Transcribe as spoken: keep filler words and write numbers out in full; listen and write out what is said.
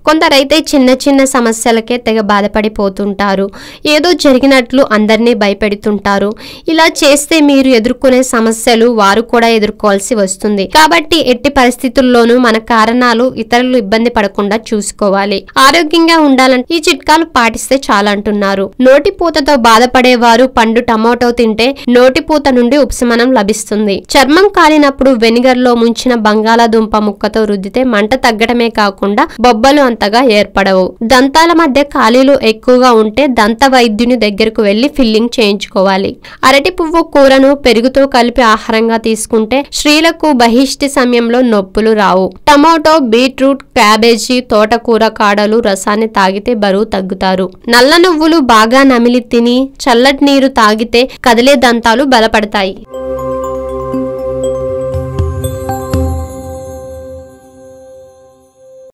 కొందరైతే చిన్న చిన్న సమస్యలకే తెగ బాధపడిపోతుంటారు. ఏదో జరిగినట్లు అందరినీ భయపెడుతుంటారు. ఇలా చేస్తే మీరు ఎదుర్కొనే సమస్యలు వారు కూడా ఎదుర్కోవాల్సి వస్తుంది. కాబట్టి ఎట్టి పరిస్థితుల్లోనూ మన కారణాలు ఇతరులు ఇబ్బంది పడకుండా చూసుకోవాలి. ఆరోగ్యంగా ఉండాలంటే ఈ చిట్కాలు పాటిస్తే చాలా అంటున్నారు. నోటిపూతతో బాధపడేవారు పండు టమాటో తింటే నోటిపూత నుండి ఉపశమనం లభిస్తుంది. చర్మం కాలినప్పుడు వెనిగర్ లో ముంచిన బంగాళాదుంప ముక్కతో రుద్దితే మంట తగ్గడమే కాకుండా బొబ్బలు అంతగా ఏర్పడవు. దంతాల మధ్య ఖాళీలు ఎక్కువగా ఉంటే దంత వైద్యుని దగ్గరకు వెళ్లి ఫిల్లింగ్ చేయించుకోవాలి. అరటి పువ్వు కూరను పెరుగుతో కలిపి ఆహారంగా తీసుకుంటే స్త్రీలకు బహిష్టి సమయంలో నొప్పులు రావు. టమాటో, బీట్రూట్, క్యాబేజీ, తోటకూర కాడలు రసాన్ని తాగితే బరువు తగ్గుతారు. నల్ల నువ్వులు బాగా నమిలి తిని చల్లటి నీరు తాగితే కదిలే దంతాలు బలపడతాయి.